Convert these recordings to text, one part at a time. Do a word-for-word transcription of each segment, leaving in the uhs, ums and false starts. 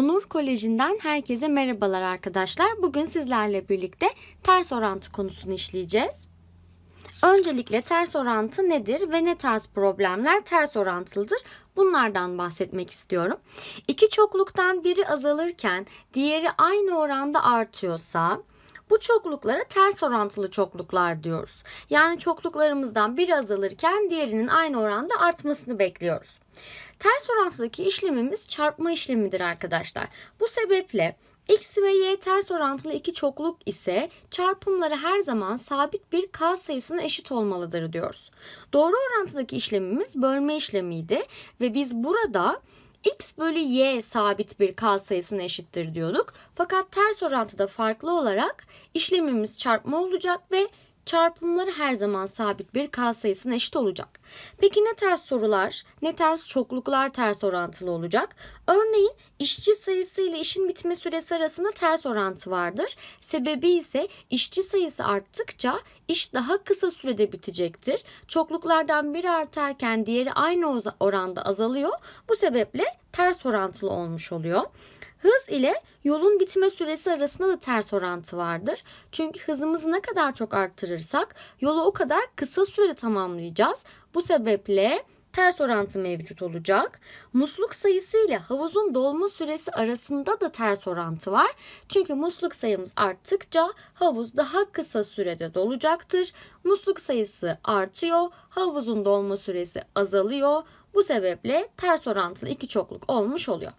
Onur Koleji'nden herkese merhabalar arkadaşlar. Bugün sizlerle birlikte ters orantı konusunu işleyeceğiz. Öncelikle ters orantı nedir ve ne tarz problemler ters orantılıdır? Bunlardan bahsetmek istiyorum. İki çokluktan biri azalırken diğeri aynı oranda artıyorsa bu çokluklara ters orantılı çokluklar diyoruz. Yani çokluklarımızdan biri azalırken diğerinin aynı oranda artmasını bekliyoruz. Ters orantıdaki işlemimiz çarpma işlemidir arkadaşlar. Bu sebeple x ve y ters orantılı iki çokluk ise çarpımları her zaman sabit bir k sayısına eşit olmalıdır diyoruz. Doğru orantıdaki işlemimiz bölme işlemiydi ve biz burada x bölü y sabit bir k sayısına eşittir diyorduk. Fakat ters orantıda farklı olarak işlemimiz çarpma olacak ve çarpımları her zaman sabit bir k sayısına eşit olacak. Peki ne tarz sorular, ne tarz çokluklar ters orantılı olacak? Örneğin işçi sayısı ile işin bitme süresi arasında ters orantı vardır. Sebebi ise işçi sayısı arttıkça iş daha kısa sürede bitecektir. Çokluklardan biri artarken diğeri aynı oranda azalıyor. Bu sebeple ters orantılı olmuş oluyor. Hız ile yolun bitme süresi arasında da ters orantı vardır. Çünkü hızımızı ne kadar çok arttırırsak yolu o kadar kısa sürede tamamlayacağız. Bu sebeple ters orantı mevcut olacak. Musluk sayısı ile havuzun dolma süresi arasında da ters orantı var. Çünkü musluk sayımız arttıkça havuz daha kısa sürede dolacaktır. Musluk sayısı artıyor, havuzun dolma süresi azalıyor. Bu sebeple ters orantılı iki çokluk olmuş oluyor.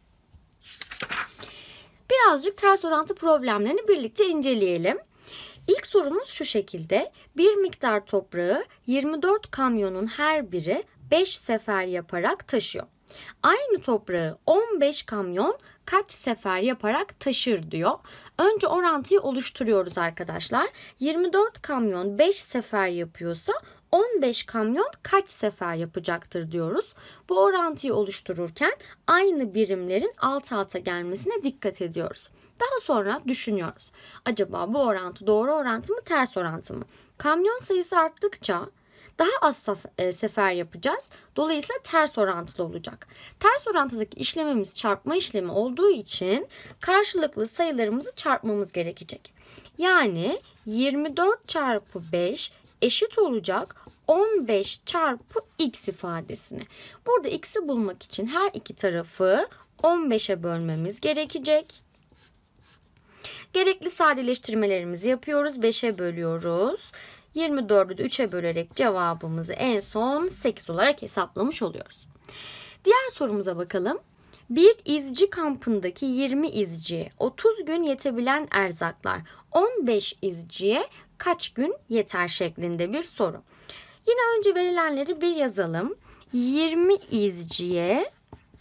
Birazcık ters orantı problemlerini birlikte inceleyelim. İlk sorumuz şu şekilde. Bir miktar toprağı yirmi dört kamyonun her biri beş sefer yaparak taşıyor. Aynı toprağı on beş kamyon kaç sefer yaparak taşır diyor. Önce orantıyı oluşturuyoruz arkadaşlar. yirmi dört kamyon beş sefer yapıyorsa on beş kamyon kaç sefer yapacaktır diyoruz. Bu orantıyı oluştururken aynı birimlerin alt alta gelmesine dikkat ediyoruz. Daha sonra düşünüyoruz. Acaba bu orantı doğru orantı mı, ters orantı mı? Kamyon sayısı arttıkça daha az sefer yapacağız. Dolayısıyla ters orantılı olacak. Ters orantıdaki işlemimiz çarpma işlemi olduğu için karşılıklı sayılarımızı çarpmamız gerekecek. Yani yirmi dört çarpı beş eşit olacak on beş çarpı x ifadesine. Burada x'i bulmak için her iki tarafı on beşe bölmemiz gerekecek. Gerekli sadeleştirmelerimizi yapıyoruz. beşe bölüyoruz. yirmi dördü de üçe bölerek cevabımızı en son sekiz olarak hesaplamış oluyoruz. Diğer sorumuza bakalım. Bir izci kampındaki yirmi izciye otuz gün yetebilen erzaklar on beş izciye kaç gün yeter şeklinde bir soru. Yine önce verilenleri bir yazalım. yirmi izciye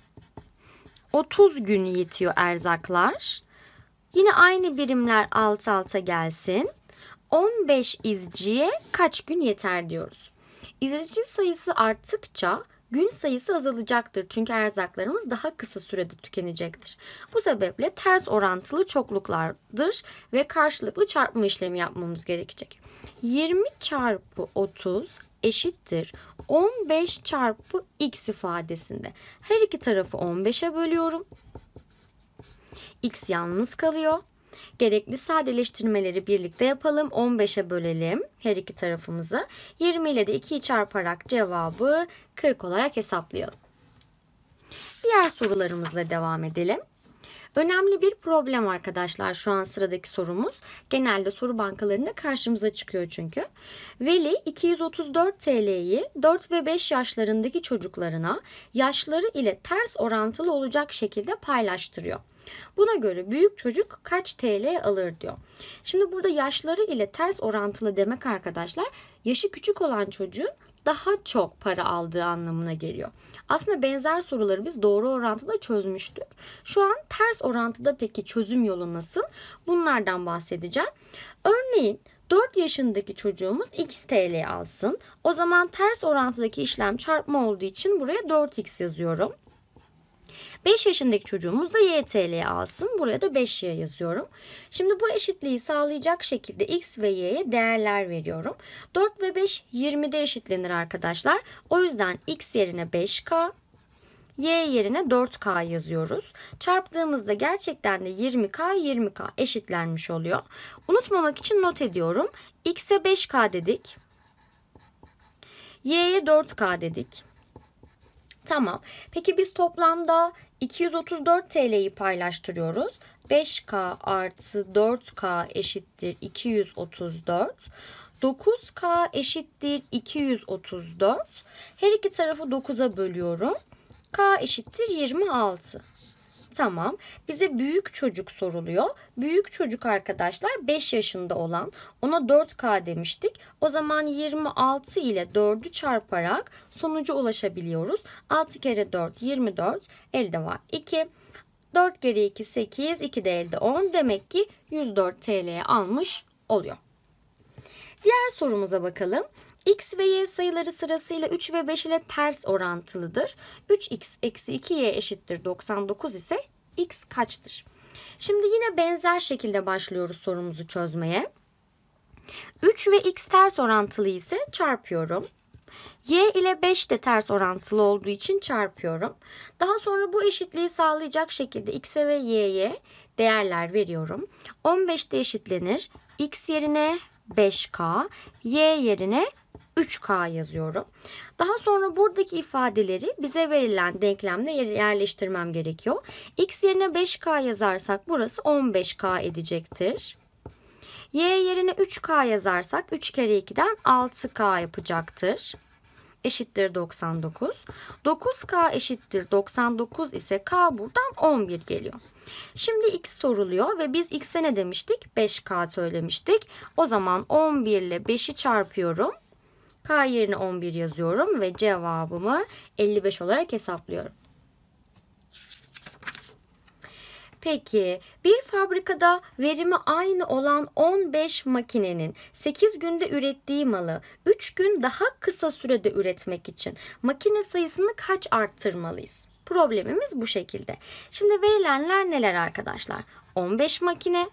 otuz gün yetiyor erzaklar. Yine aynı birimler alt alta gelsin. on beş izciye kaç gün yeter diyoruz. İzci sayısı arttıkça gün sayısı azalacaktır. Çünkü erzaklarımız daha kısa sürede tükenecektir. Bu sebeple ters orantılı çokluklardır ve karşılıklı çarpma işlemi yapmamız gerekecek. yirmi çarpı otuz eşittir on beş çarpı x ifadesinde. Her iki tarafı on beşe bölüyorum. X yalnız kalıyor. Gerekli sadeleştirmeleri birlikte yapalım. on beşe bölelim her iki tarafımızı. yirmi ile de ikiyi çarparak cevabı kırk olarak hesaplayalım. Diğer sorularımızla devam edelim. Önemli bir problem arkadaşlar şu an sıradaki sorumuz. Genelde soru bankalarında karşımıza çıkıyor çünkü. Veli iki yüz otuz dört T L'yi dört ve beş yaşlarındaki çocuklarına yaşları ile ters orantılı olacak şekilde paylaştırıyor. Buna göre büyük çocuk kaç T L alır diyor. Şimdi burada yaşları ile ters orantılı demek arkadaşlar yaşı küçük olan çocuğun daha çok para aldığı anlamına geliyor. Aslında benzer soruları biz doğru orantıda çözmüştük. Şu an ters orantıda peki çözüm yolu nasıl? Bunlardan bahsedeceğim. Örneğin dört yaşındaki çocuğumuz x T L alsın. O zaman ters orantıdaki işlem çarpma olduğu için buraya dört x yazıyorum. beş yaşındaki çocuğumuz da y T L alsın. Buraya da beş y yazıyorum. Şimdi bu eşitliği sağlayacak şekilde x ve y'ye değerler veriyorum. dört ve beş yirmide eşitlenir arkadaşlar. O yüzden x yerine beş k, Y yerine dört K yazıyoruz. Çarptığımızda gerçekten de yirmi K yirmi K eşitlenmiş oluyor. Unutmamak için not ediyorum. X'e beş K dedik. Y'ye dört K dedik. Tamam. Peki biz toplamda iki yüz otuz dört T L'yi paylaştırıyoruz. beş K artı dört K eşittir iki yüz otuz dört. dokuz K eşittir iki yüz otuz dört. Her iki tarafı dokuza bölüyorum. K eşittir yirmi altı. Tamam. Bize büyük çocuk soruluyor. Büyük çocuk arkadaşlar beş yaşında olan. Ona dört K demiştik. O zaman yirmi altı ile dördü çarparak sonuca ulaşabiliyoruz. altı kere dört yirmi dört. Elde var iki. dört kere iki sekiz. iki de elde on. Demek ki yüz dört T L'ye almış oluyor. Diğer sorumuza bakalım. X ve Y sayıları sırasıyla üç ve beş ile ters orantılıdır. üç x eksi iki y eşittir doksan dokuz ise X kaçtır? Şimdi yine benzer şekilde başlıyoruz sorumuzu çözmeye. üç ve X ters orantılı ise çarpıyorum. Y ile beş de ters orantılı olduğu için çarpıyorum. Daha sonra bu eşitliği sağlayacak şekilde X'e ve Y'ye değerler veriyorum. on beşte eşitlenir. X yerine beş K, Y yerine üç K yazıyorum. Daha sonra buradaki ifadeleri bize verilen denklemle yerleştirmem gerekiyor. X yerine beş K yazarsak burası on beş K edecektir. Y yerine üç K yazarsak üç kere ikiden altı K yapacaktır. Eşittir doksan dokuz. dokuz K eşittir doksan dokuz ise K buradan on bir geliyor. Şimdi X soruluyor ve biz X'e ne demiştik? beş K söylemiştik. O zaman on bir ile beşi çarpıyorum. K yerine on bir yazıyorum ve cevabımı elli beş olarak hesaplıyorum. Peki bir fabrikada verimi aynı olan on beş makinenin sekiz günde ürettiği malı üç gün daha kısa sürede üretmek için makine sayısını kaç arttırmalıyız? Problemimiz bu şekilde. Şimdi verilenler neler arkadaşlar? on beş makine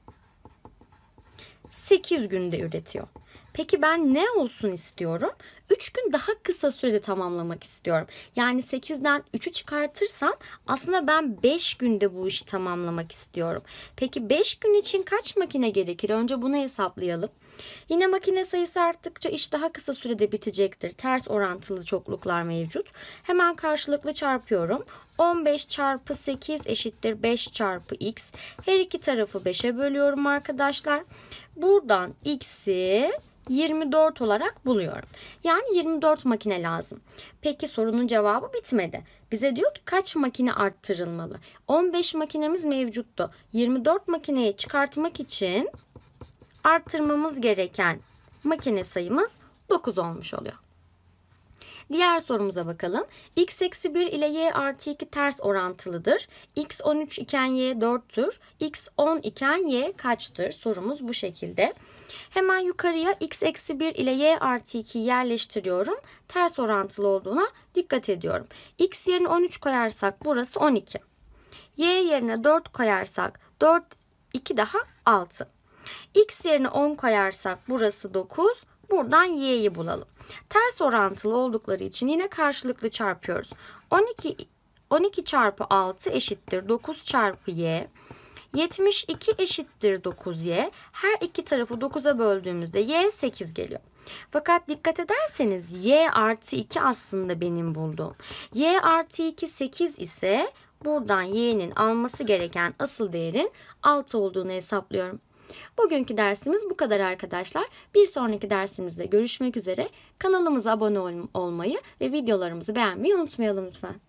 sekiz günde üretiyor. Peki ben ne olsun istiyorum? üç gün daha kısa sürede tamamlamak istiyorum. Yani sekizden üçü çıkartırsam aslında ben beş günde bu işi tamamlamak istiyorum. Peki beş gün için kaç makine gerekir? Önce bunu hesaplayalım. Yine makine sayısı arttıkça iş daha kısa sürede bitecektir. Ters orantılı çokluklar mevcut. Hemen karşılıklı çarpıyorum. on beş çarpı sekiz eşittir beş çarpı x. Her iki tarafı beşe bölüyorum arkadaşlar. Buradan x'i yirmi dört olarak buluyorum. Yani yirmi dört makine lazım. Peki sorunun cevabı bitmedi. Bize diyor ki kaç makine arttırılmalı? on beş makinemiz mevcuttu. yirmi dört makineyi çıkartmak için arttırmamız gereken makine sayımız dokuz olmuş oluyor. Diğer sorumuza bakalım. X eksi bir ile Y artı iki ters orantılıdır. X on üç iken Y dörttür. X on iken Y kaçtır? Sorumuz bu şekilde. Hemen yukarıya X eksi bir ile Y artı ikiyi yerleştiriyorum. Ters orantılı olduğuna dikkat ediyorum. X yerine on üç koyarsak burası on iki. Y yerine dört koyarsak dört, iki daha altı. X yerine on koyarsak burası dokuz. Buradan Y'yi bulalım. Ters orantılı oldukları için yine karşılıklı çarpıyoruz. on iki, on iki çarpı altı eşittir dokuz çarpı Y. yetmiş iki eşittir dokuz Y. Her iki tarafı dokuza böldüğümüzde Y sekiz geliyor. Fakat dikkat ederseniz Y artı iki aslında benim bulduğum. Y artı iki sekiz ise buradan Y'nin alması gereken asıl değerin altı olduğunu hesaplıyorum. Bugünkü dersimiz bu kadar arkadaşlar. Bir sonraki dersimizde görüşmek üzere. Kanalımıza abone olmayı ve videolarımızı beğenmeyi unutmayalım lütfen.